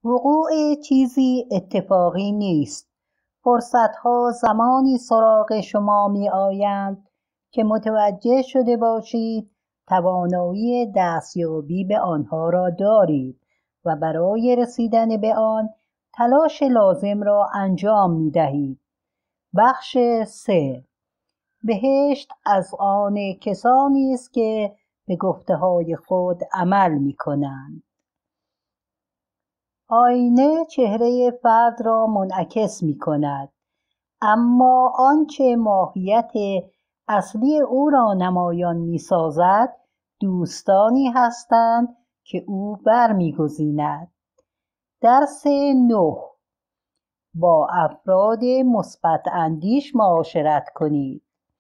وقوع چیزی اتفاقی نیست. فرصتها زمانی سراغ شما می آیند که متوجه شده باشید توانایی دستیابی به آنها را دارید و برای رسیدن به آن تلاش لازم را انجام می دهید. بخش 3. بهشت از آن کسانی است که به گفته‌های خود عمل می کنند. آینه چهره فرد را منعکس می کند، اما آنچه ماهیت اصلی او را نمایان می سازد دوستانی هستند که او برمی‌گزیند. درس 9. با افراد مثبت اندیش معاشرت کنید.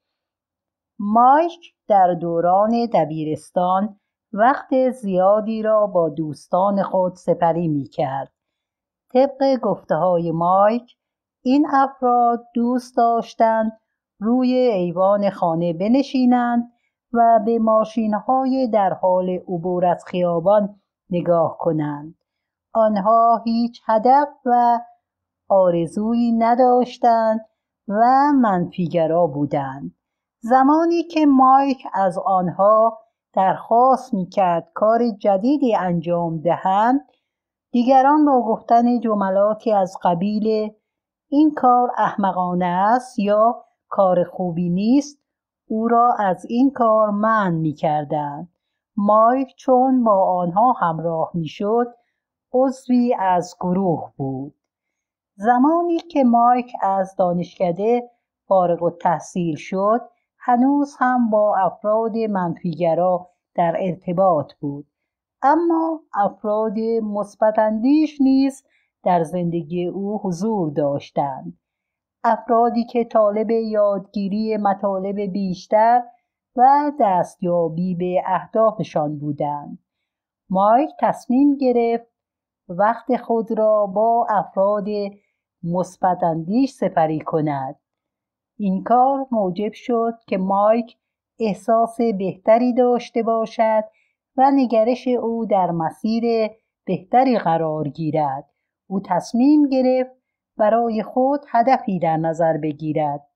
مایک در دوران دبیرستان وقت زیادی را با دوستان خود سپری می کرد. طبق گفته‌های مایک، این افراد دوست داشتند روی ایوان خانه بنشینند و به ماشین‌های در حال عبور از خیابان نگاه کنند. آنها هیچ هدف و آرزویی نداشتند و منفیگرا بودند. زمانی که مایک از آنها درخواست می‌کرد کار جدیدی انجام دهند، دیگران با گفتن جملاتی از قبیل این کار احمقانه است یا کار خوبی نیست او را از این کار منع می‌کردند. مایک چون با آنها همراه می‌شد عضوی از گروه بود. زمانی که مایک از دانشکده فارغ التحصیل شد هنوز هم با افراد منفیگرا در ارتباط بود، اما افراد مثبت اندیش نیز در زندگی او حضور داشتند. افرادی که طالب یادگیری مطالب بیشتر و دستیابی به اهدافشان بودند. مایک تصمیم گرفت وقت خود را با افراد مثبت اندیش سپری کند. این کار موجب شد که مایک احساس بهتری داشته باشد و نگرش او در مسیر بهتری قرار گیرد. او تصمیم گرفت برای خود هدفی در نظر بگیرد.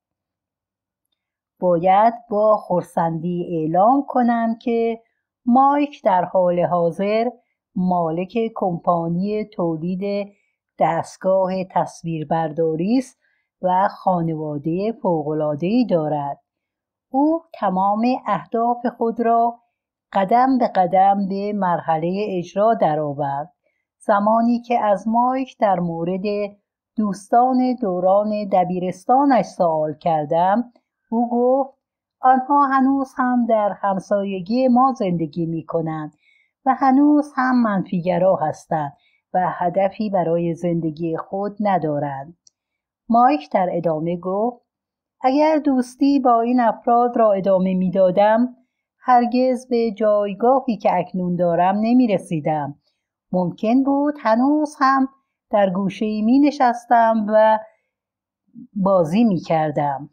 باید با خرسندی اعلام کنم که مایک در حال حاضر مالک کمپانی تولید دستگاه تصویربرداری است و خانواده فوق‌العاده‌ای دارد. او تمام اهداف خود را قدم به قدم به مرحله اجرا درآورد. زمانی که از مایک در مورد دوستان دوران دبیرستانش سوال کردم، او گفت آنها هنوز هم در همسایگی ما زندگی می کنند و هنوز هم منفیگرا هستند و هدفی برای زندگی خود ندارند. مایک در ادامه گفت اگر دوستی با این افراد را ادامه می دادم هرگز به جایگاهی که اکنون دارم نمی رسیدم. ممکن بود هنوز هم در گوشه‌ای می نشستم و بازی می کردم.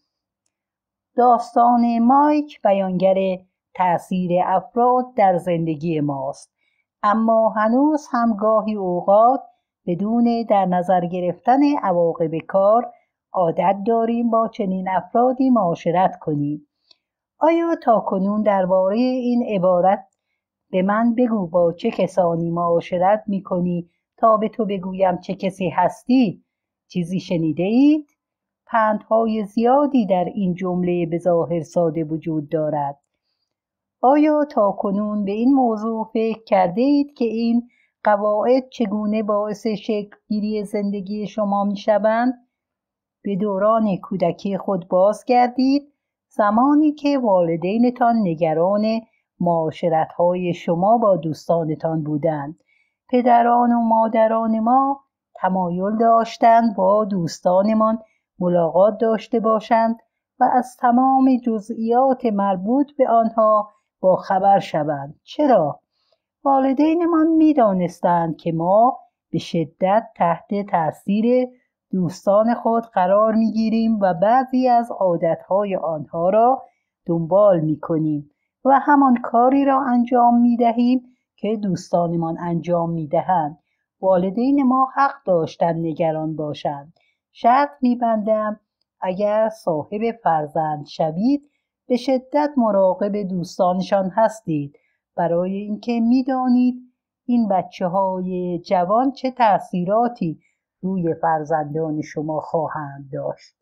داستان مایک بیانگر تأثیر افراد در زندگی ماست، اما هنوز هم گاهی اوقات بدون در نظر گرفتن عواقب کار عادت داریم با چنین افرادی معاشرت کنیم. آیا تاکنون درباره این عبارت به من بگو با چه کسانی معاشرت می کنی تا به تو بگویم چه کسی هستی چیزی شنیده اید؟ پندهای زیادی در این جمله به ظاهر ساده وجود دارد. آیا تاکنون به این موضوع فکر کرده اید که این قواعد چگونه باعث شکل‌گیری زندگی شما می شوند؟ به دوران کودکی خود بازگردید، زمانی که والدینتان نگران معاشرت‌های شما با دوستانتان بودند. پدران و مادران ما تمایل داشتند با دوستانمان ملاقات داشته باشند و از تمام جزئیات مربوط به آنها با خبر شوند. چرا؟ والدینمان می‌دانستند که ما به شدت تحت تأثیر دوستان خود قرار می‌گیریم و بعضی از عادتهای آنها را دنبال می‌کنیم و همان کاری را انجام می‌دهیم که دوستانمان انجام می‌دهند. والدین ما حق داشتند نگران باشند. شرط می‌بندم اگر صاحب فرزند شوید به شدت مراقب دوستانشان هستید، برای اینکه می‌دانید این بچه‌های جوان چه تأثیراتی روی فرزندان شما خواهند داشت.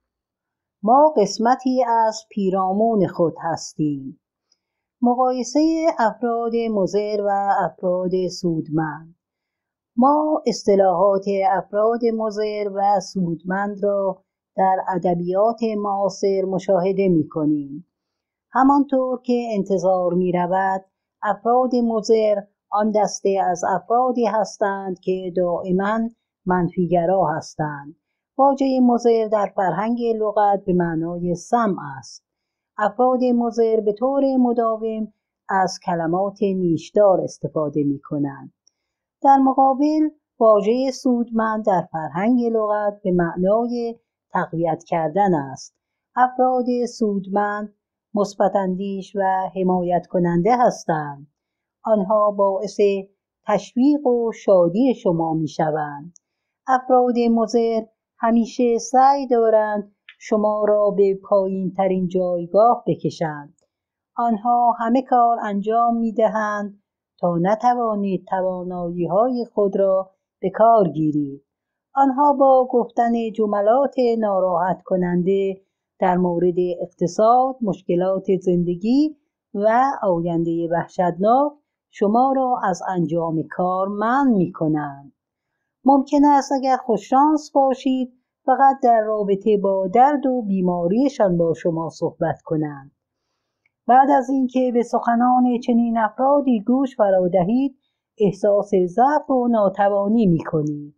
ما قسمتی از پیرامون خود هستیم. مقایسه افراد مضر و افراد سودمند. ما اصطلاحات افراد مضر و سودمند را در ادبیات معاصر مشاهده می‌کنیم. همانطور که انتظار می‌رود، افراد مضر آن دسته از افرادی هستند که دائما منفیگرا هستند. واژه مضر در فرهنگ لغت به معنای سم است. افراد مضر به طور مداوم از کلمات نیشدار استفاده می‌کنند. در مقابل واژه سودمند در فرهنگ لغت به معنای تقویت کردن است. افراد سودمند مثبت‌اندیش و حمایت کننده هستند. آنها باعث تشویق و شادی شما می‌شوند. افراد مضر همیشه سعی دارند شما را به پایین‌ترین جایگاه بکشند. آنها همه کار انجام می‌دهند تا نتوانید توانایی‌های خود را به کار گیرید. آنها با گفتن جملات ناراحت کننده در مورد اقتصاد، مشکلات زندگی و آینده وحشتناک شما را از انجام کار منع می‌کنند. ممکن است اگر خوششانس باشید فقط در رابطه با درد و بیماریشان با شما صحبت کنند. بعد از اینکه به سخنان چنین افرادی گوش فرا دهید، احساس ضعف و ناتوانی می‌کنید.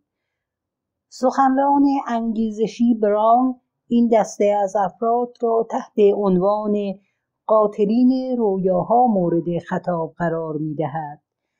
سخنران انگیزشی براون این دسته از افراد را تحت عنوان قاتلین رویاها مورد خطاب قرار می‌دهد.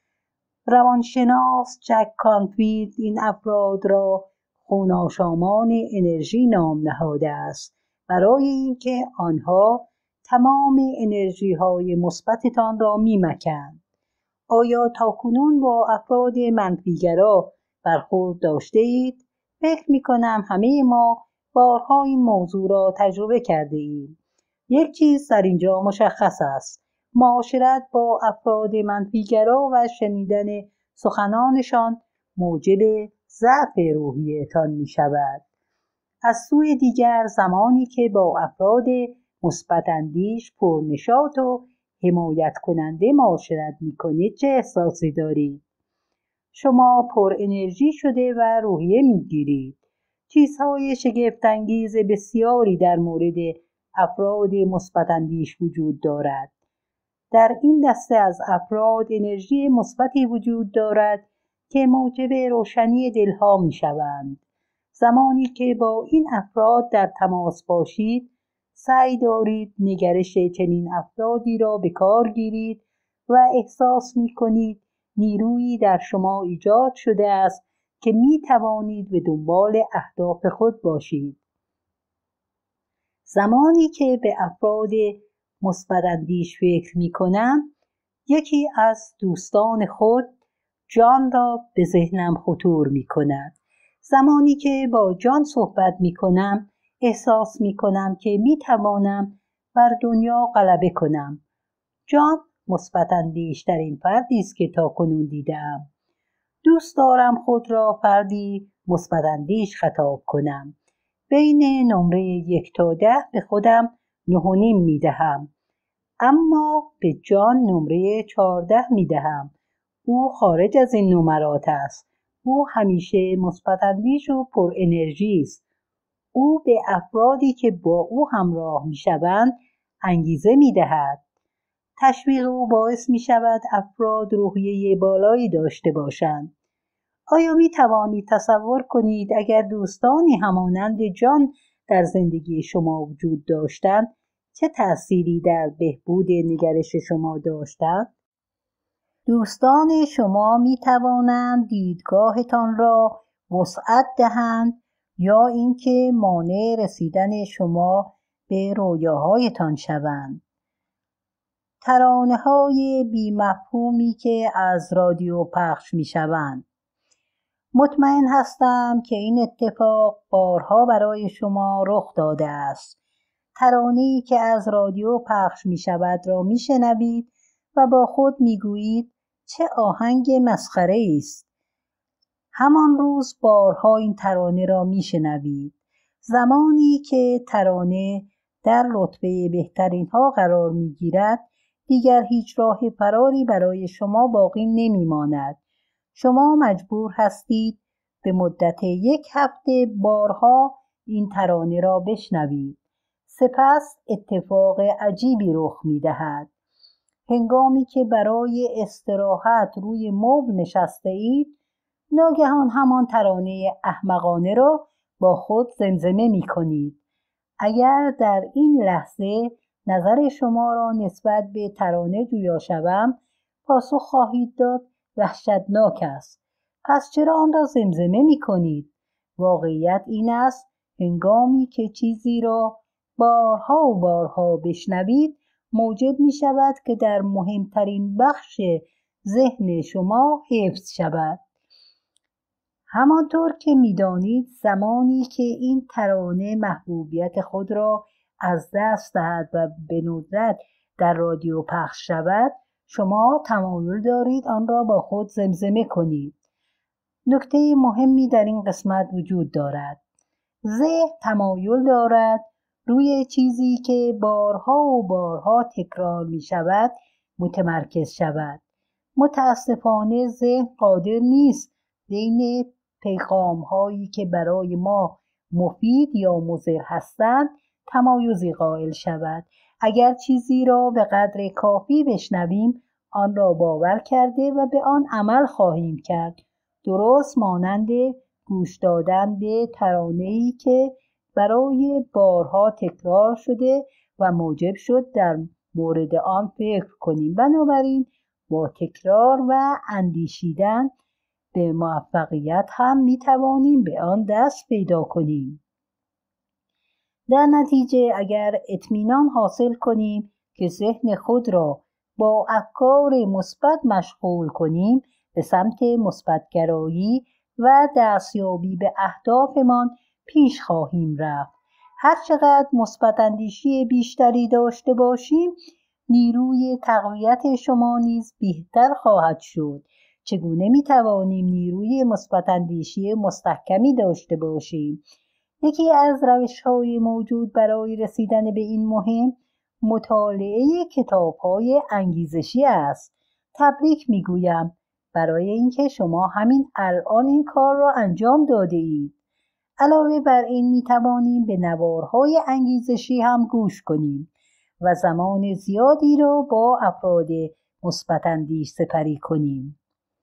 روانشناس جک کانفیلد این افراد را خوناشامان انرژی نام نهاده است، برای اینکه آنها تمام انرژی‌های مثبتتان را می‌مکند. آیا تاکنون با افراد منفیگرا برخورد داشته اید؟ فکر می‌کنم همه ما بارها این موضوع را تجربه کرده ایم. یک چیز در اینجا مشخص است: معاشرت با افراد منفیگرا و شنیدن سخنانشان موجب ضعف روحیتان می‌شود. از سوی دیگر زمانی که با افراد مثبت‌اندیش، پرنشاط و حمایت کننده معاشرت می‌کنید چه احساسی دارید؟ شما پر انرژی شده و روحیه می‌گیرید. چیزهای شگفت‌انگیز بسیاری در مورد افراد مثبت‌اندیش وجود دارد. در این دسته از افراد انرژی مثبتی وجود دارد که موجب روشنی دلها می‌شوند. زمانی که با این افراد در تماس باشید، سعی دارید نگرش چنین افرادی را به کار گیرید و احساس می‌کنید نیرویی در شما ایجاد شده است که می‌توانید به دنبال اهداف خود باشید. زمانی که به افراد مثبت‌اندیش فکر می‌کنم، یکی از دوستان خود، جان را به ذهنم خطور می‌کند. زمانی که با جان صحبت می‌کنم، احساس می‌کنم که می‌توانم بر دنیا غلبه کنم. جان مثبت‌اندیش‌ترین فردی است که تاکنون دیده‌ام. دوست دارم خود را فردی مثبت‌اندیش خطاب کنم. بین نمره 1 تا 10 به خودم 9.5 می‌دهم، اما به جان نمره 14 می‌دهم. او خارج از این نمرات است. او همیشه مثبت‌اندیش و پر انرژی است. او به افرادی که با او همراه می‌شوند انگیزه می‌دهد. تشویق او باعث می‌شود افراد روحیه بالایی داشته باشند. آیا می‌توانید تصور کنید اگر دوستانی همانند جان در زندگی شما وجود داشتند چه تأثیری در بهبود نگرش شما داشتند؟ دوستان شما می‌توانند دیدگاهتان را وسعت دهند یا اینکه مانع رسیدن شما به رویاهایتان شوند. ترانه‌های بی‌مفهومی که از رادیو پخش می‌شوند. مطمئن هستم که این اتفاق بارها برای شما رخ داده است. ترانه‌ای که از رادیو پخش می شود را می شنوید و با خود می گویید چه آهنگ مسخره است. همان روز بارها این ترانه را می شنوید. زمانی که ترانه در رتبه بهترین ها قرار می گیرد، دیگر هیچ راه فراری برای شما باقی نمی ماند. شما مجبور هستید به مدت 1 هفته بارها این ترانه را بشنوید. سپس اتفاق عجیبی رخ می دهد. هنگامی که برای استراحت روی مبل نشسته اید، ناگهان همان ترانه احمقانه را با خود زمزمه می کنید. اگر در این لحظه نظر شما را نسبت به ترانه جویا شوم، پاسخ خواهید داد وحشتناک است. پس چرا آن را زمزمه می کنید؟ واقعیت این است هنگامی که چیزی را بارها و بارها بشنوید، موجب می شود که در مهمترین بخش ذهن شما حفظ شود. همانطور که می‌دانید زمانی که این ترانه محبوبیت خود را از دست دهد و به ندرت در رادیو پخش شود، شما تمایل دارید آن را با خود زمزمه کنید. نکته مهمی در این قسمت وجود دارد. ذهن تمایل دارد روی چیزی که بارها و بارها تکرار می شود متمرکز شود. متاسفانه ذهن قادر نیست بین پیغام هایی که برای ما مفید یا مضر هستند تمایزی قائل شود. اگر چیزی را به قدر کافی بشنویم، آن را باور کرده و به آن عمل خواهیم کرد. درست مانند گوش دادن به ترانه‌ای که برای بارها تکرار شده و موجب شد در مورد آن فکر کنیم. بنابراین با تکرار و اندیشیدن به موفقیت هم می توانیم به آن دست پیدا کنیم. در نتیجه اگر اطمینان حاصل کنیم که ذهن خود را با افکار مثبت مشغول کنیم، به سمت مثبت‌گرایی و دستیابی به اهدافمان پیش خواهیم رفت. هر چقدر مثبت اندیشی بیشتری داشته باشیم، نیروی تقویت شما نیز بهتر خواهد شد. چگونه می توانیم نیروی مثبت اندیشی مستحکمی داشته باشیم؟ یکی از روش‌های موجود برای رسیدن به این مهم، مطالعه کتاب‌های انگیزشی است. تبریک می‌گویم برای اینکه شما همین الان این کار را انجام داده اید. علاوه بر این می توانیم به نوارهای انگیزشی هم گوش کنیم و زمان زیادی را با افراد مثبت اندیش سپری کنیم.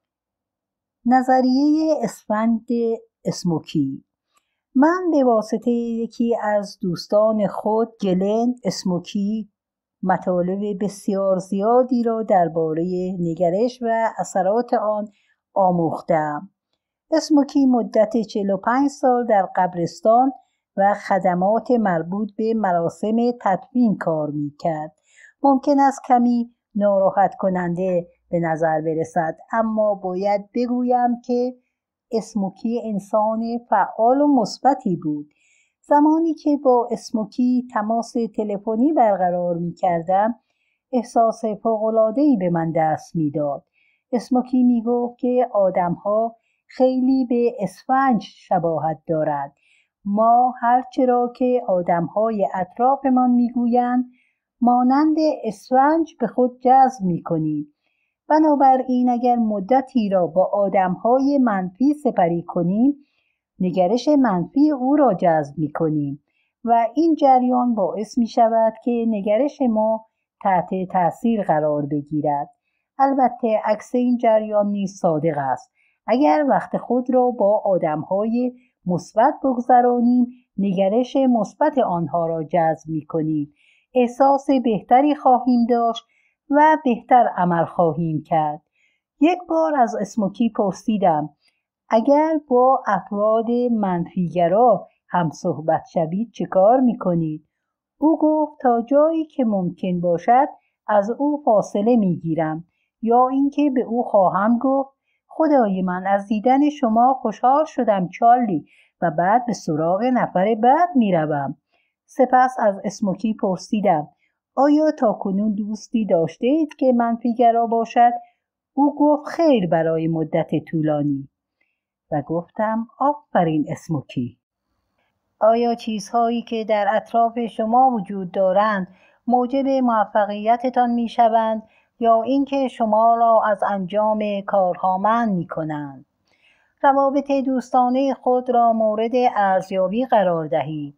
نظریه اسفند اسموکی. من به واسطه یکی از دوستان خود، گلن اسموکی، مطالب بسیار زیادی را درباره نگرش و اثرات آن آموختم. اسموکی مدت 45 سال در قبرستان و خدمات مربوط به مراسم تدفین کار می‌کرد. ممکن است کمی ناراحت کننده به نظر برسد، اما باید بگویم که اسموکی انسان فعال و مثبتی بود. زمانی که با اسموکی تماس تلفنی برقرار می‌کردم، احساس فوق‌العاده‌ای به من دست می‌داد. اسموکی می‌گفت که آدم‌ها خیلی به اسفنج شباهت دارند. ما هرچه را که آدم‌های اطرافمان می‌گویند مانند اسفنج به خود جذب می‌کنیم. بنابراین اگر مدتی را با آدم‌های منفی سپری کنیم، نگرش منفی او را جذب می‌کنیم و این جریان باعث می‌شود که نگرش ما تحت تأثیر قرار بگیرد. البته عکس این جریان نیز صادق است. اگر وقت خود را با آدم‌های مثبت بگذرانیم، نگرش مثبت آنها را جذب می‌کنیم. احساس بهتری خواهیم داشت و بهتر عمل خواهیم کرد. یک بار از اسموکی پرسیدم اگر با افراد منفیگرا هم صحبت شوید چه کار می‌کنید؟ او گفت تا جایی که ممکن باشد از او فاصله می‌گیرم یا اینکه به او خواهم گفت خدای من، از دیدن شما خوشحال شدم چارلی و بعد به سراغ نفر بعد میروم. سپس از اسموکی پرسیدم آیا تاکنون دوستی داشته اید که منفیگرا باشد؟ او گفت خیر، برای مدت طولانی. و گفتم آفرین اسموکی. آیا چیزهایی که در اطراف شما وجود دارند موجب موفقیتتان میشوند یا اینکه شما را از انجام کارها منع میکنند؟ روابط دوستانه خود را مورد ارزیابی قرار دهید.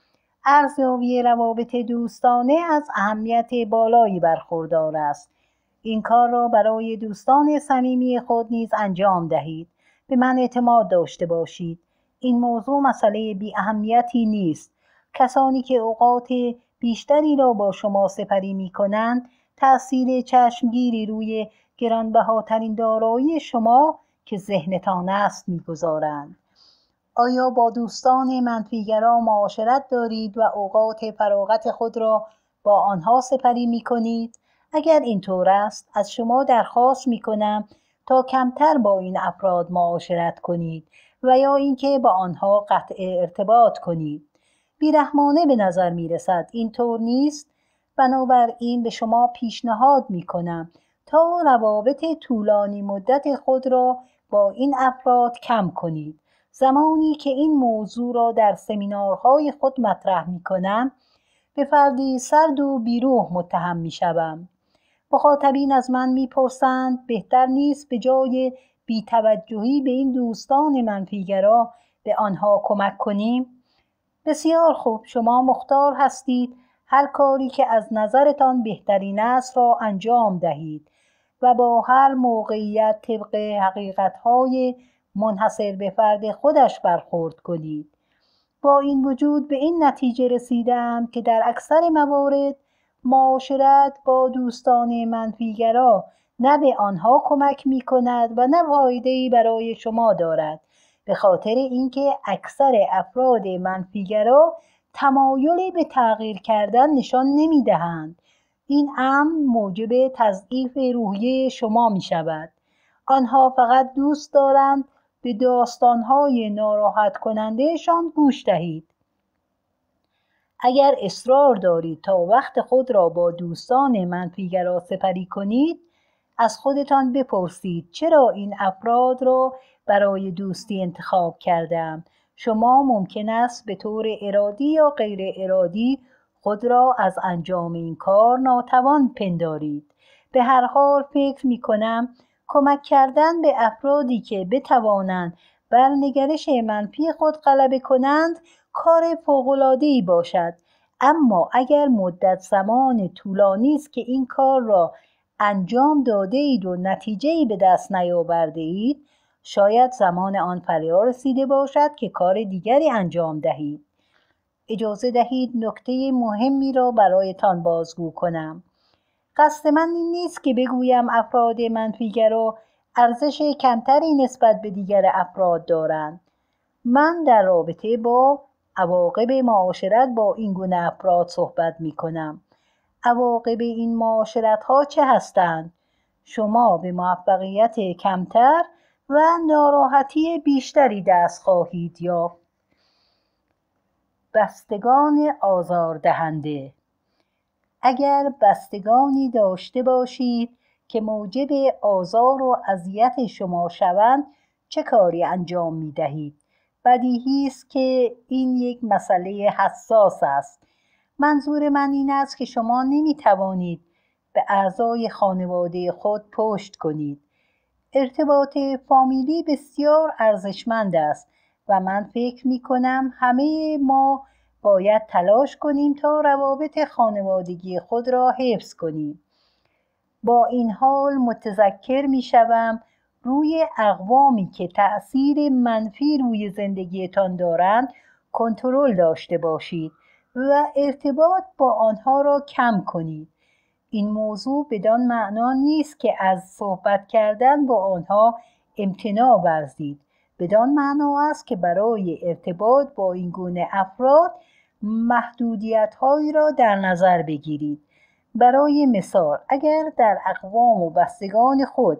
ارزیابی روابط دوستانه از اهمیت بالایی برخوردار است. این کار را برای دوستان صمیمی خود نیز انجام دهید. به من اعتماد داشته باشید. این موضوع مسئله بی اهمیتی نیست. کسانی که اوقات بیشتری را با شما سپری می کنند تأثیر چشمگیری روی گرانبهاترین دارایی شما که ذهنتان است می‌گذارند. آیا با دوستان منفیگرا معاشرت دارید و اوقات فراغت خود را با آنها سپری می کنید؟ اگر اینطور است از شما درخواست می کنم تا کمتر با این افراد معاشرت کنید و یا اینکه با آنها قطع ارتباط کنید. بیرحمانه به نظر می رسد اینطور نیست؟ بنابراین به شما پیشنهاد می کنم تا روابط طولانی مدت خود را با این افراد کم کنید. زمانی که این موضوع را در سمینارهای خود مطرح می کنم به فردی سرد و بیروح متهم می شوم. مخاطبین از من می پرسند بهتر نیست به جای بی‌توجهی به این دوستان منفیگرا به آنها کمک کنیم؟ بسیار خوب، شما مختار هستید هر کاری که از نظرتان بهترین است را انجام دهید و با هر موقعیت طبق حقیقت‌های منحصر به فرد خودش برخورد کنید. با این وجود به این نتیجه رسیدم که در اکثر موارد معاشرت با دوستان منفیگرا نه به آنها کمک می کند و نه فایده‌ای برای شما دارد، به خاطر اینکه اکثر افراد منفیگرا تمایلی به تغییر کردن نشان نمی دهند. این امر موجب تضعیف روحیه شما می شود. آنها فقط دوست دارند به داستانهای ناراحت کنندهشان گوش دهید. اگر اصرار دارید تا وقت خود را با دوستان منفیگرا سپری کنید، از خودتان بپرسید چرا این افراد را برای دوستی انتخاب کردم. شما ممکن است به طور ارادی یا غیر ارادی خود را از انجام این کار ناتوان پندارید. به هر حال فکر می کنم کمک کردن به افرادی که بتوانند بر نگرش منفی خود غلبه کنند کار فوق‌العاده‌ای باشد، اما اگر مدت زمان طولانی است که این کار را انجام داده اید و نتیجه‌ای به دست نیاورده اید، شاید زمان آن فرا رسیده باشد که کار دیگری انجام دهید. اجازه دهید نکته مهمی را برایتان بازگو کنم. قصد من این نیست که بگویم افراد منفیگرا ارزش کمتری نسبت به دیگر افراد دارند. من در رابطه با عواقب معاشرت با این گونه افراد صحبت می کنم. عواقب این معاشرت ها چه هستند؟ شما به موفقیت کمتر و ناراحتی بیشتری دست خواهید یافت. بستگان آزاردهنده. اگر بستگانی داشته باشید که موجب آزار و اذیت شما شوند، چه کاری انجام می دهید؟ بدیهی است که این یک مسئله حساس است. منظور من این است که شما نمی توانید به اعضای خانواده خود پشت کنید. ارتباط فامیلی بسیار ارزشمند است و من فکر می کنم همه ما باید تلاش کنیم تا روابط خانوادگی خود را حفظ کنیم. با این حال متذکر می شوم روی اقوامی که تأثیر منفی روی زندگیتان دارند کنترل داشته باشید و ارتباط با آنها را کم کنید. این موضوع بدان معنا نیست که از صحبت کردن با آنها امتناع ورزید. بدان معنا است که برای ارتباط با این گونه افراد محدودیت‌هایی را در نظر بگیرید. برای مثال اگر در اقوام و بستگان خود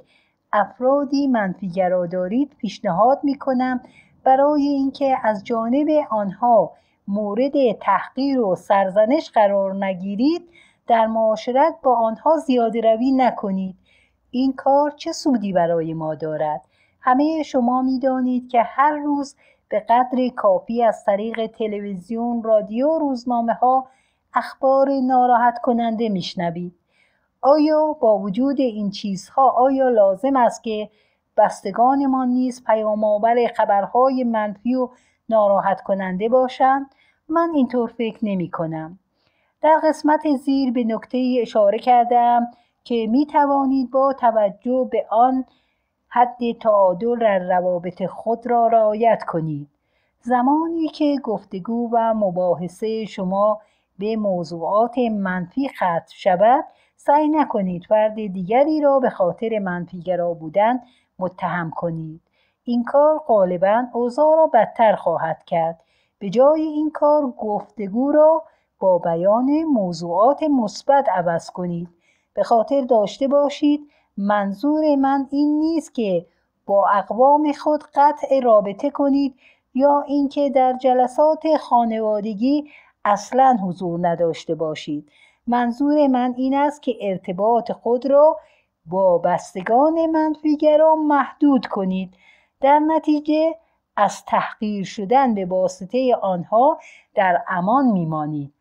افرادی منفی‌گرا دارید پیشنهاد می‌کنم برای اینکه از جانب آنها مورد تحقیر و سرزنش قرار نگیرید در معاشرت با آنها زیاده‌روی نکنید. این کار چه سودی برای ما دارد؟ همه شما می‌دانید که هر روز به قدر کافی از طریق تلویزیون، رادیو، روزنامه‌ها اخبار ناراحت کننده میشنوید. آیا با وجود این چیزها آیا لازم است که بستگانمان نیز پیام‌آور خبرهای منفی و ناراحت کننده باشند؟ من اینطور فکر نمی کنم. در قسمت زیر به نکته اشاره کردم که می توانید با توجه به آن حد تعادل در روابط خود را رعایت کنید. زمانی که گفتگو و مباحثه شما به موضوعات منفی ختم شود، سعی نکنید فرد دیگری را به خاطر منفی‌گرا بودن متهم کنید. این کار غالباً اوضاع را بدتر خواهد کرد. به جای این کار گفتگو را با بیان موضوعات مثبت عوض کنید. به خاطر داشته باشید منظور من این نیست که با اقوام خود قطع رابطه کنید یا اینکه در جلسات خانوادگی اصلاً حضور نداشته باشید. منظور من این است که ارتباط خود را با بستگان منفی‌گرا محدود کنید. در نتیجه از تحقیر شدن به واسطه آنها در امان میمانید.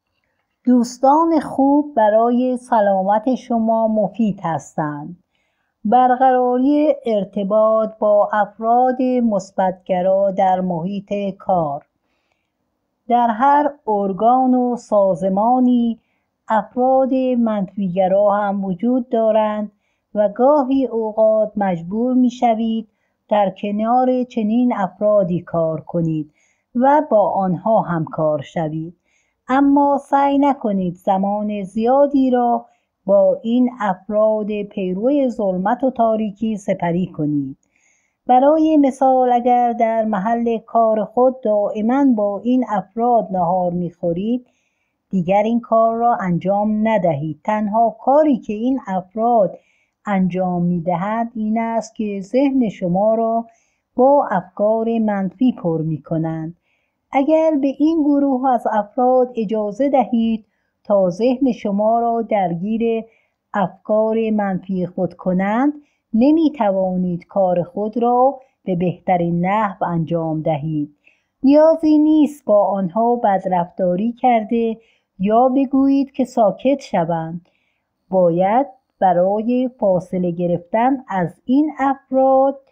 دوستان خوب برای سلامت شما مفید هستند. برقراری ارتباط با افراد مثبت‌گرا در محیط کار. در هر ارگان و سازمانی افراد منفی‌گرا هم وجود دارند و گاهی اوقات مجبور می‌شوید در کنار چنین افرادی کار کنید و با آنها همکار شوید. اما سعی نکنید زمان زیادی را با این افراد پیرو ظلمت و تاریکی سپری کنید. برای مثال اگر در محل کار خود دائما با این افراد نهار می‌خورید، دیگر این کار را انجام ندهید. تنها کاری که این افراد انجام می‌دهند این است که ذهن شما را با افکار منفی پر می‌کنند. اگر به این گروه از افراد اجازه دهید تا ذهن شما را درگیر افکار منفی خود کنند، نمی توانید کار خود را به بهترین نحو انجام دهید. نیازی نیست با آنها بدرفتاری کرده یا بگویید که ساکت شوند. باید برای فاصله گرفتن از این افراد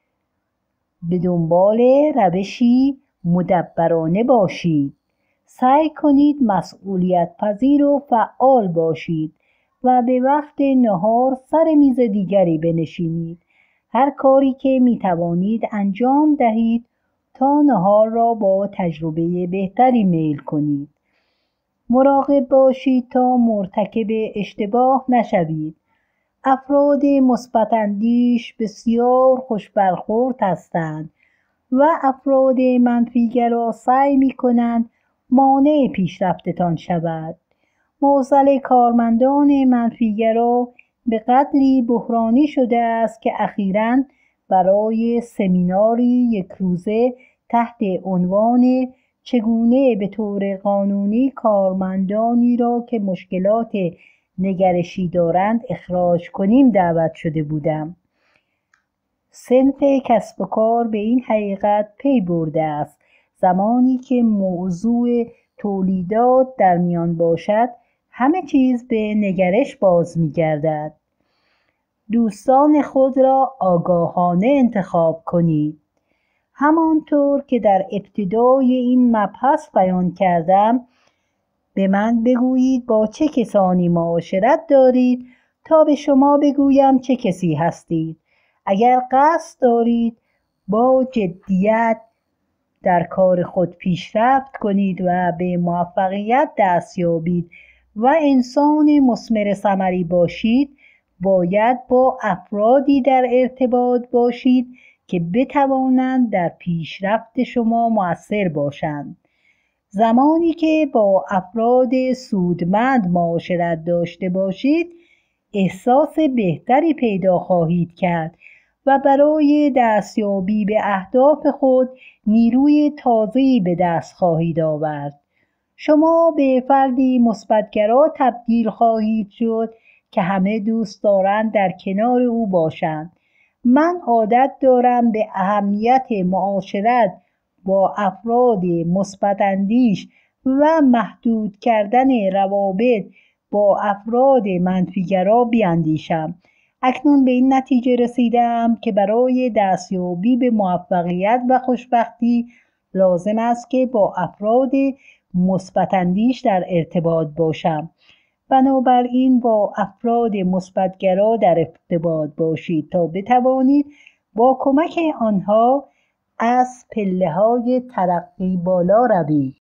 به دنبال روشی مدبرانه باشید. سعی کنید مسئولیت پذیر و فعال باشید و به وقت نهار سر میز دیگری بنشینید. هر کاری که می توانید انجام دهید تا نهار را با تجربه بهتری میل کنید. مراقب باشید تا مرتکب اشتباه نشوید. افراد مثبت‌اندیش بسیار خوش برخورد هستند و افراد منفی‌گرا سعی می‌کنند مانع پیشرفتتان شود. معضل کارمندان منفی‌گرا به قدری بحرانی شده است که اخیراً برای سمیناری یک روزه تحت عنوان چگونه به طور قانونی کارمندانی را که مشکلات نگرشی دارند اخراج کنیم دعوت شده بودم. صنف کسب و کار به این حقیقت پی برده است زمانی که موضوع تولیدات در میان باشد همه چیز به نگرش باز می‌گردد. دوستان خود را آگاهانه انتخاب کنید. همانطور که در ابتدای این مبحث بیان کردم، به من بگویید با چه کسانی معاشرت دارید تا به شما بگویم چه کسی هستید. اگر قصد دارید با جدیت در کار خود پیشرفت کنید و به موفقیت دست یابید و انسان مثمر ثمری باشید، باید با افرادی در ارتباط باشید که بتوانند در پیشرفت شما مؤثر باشند. زمانی که با افراد سودمند معاشرت داشته باشید، احساس بهتری پیدا خواهید کرد و برای دستیابی به اهداف خود نیروی تازه‌ای به دست خواهید آورد. شما به فردی مثبت‌گرا تبدیل خواهید شد که همه دوست دارند در کنار او باشند. من عادت دارم به اهمیت معاشرت با افراد مثبت‌اندیش و محدود کردن روابط با افراد منفی‌گرا بیاندیشم. اکنون به این نتیجه رسیدم که برای دستیابی به موفقیت و خوشبختی لازم است که با افراد مثبت‌اندیش در ارتباط باشم. بنابراین با افراد مثبت‌گرا در ارتباط باشید تا بتوانید با کمک آنها از پله‌های ترقی بالا روید.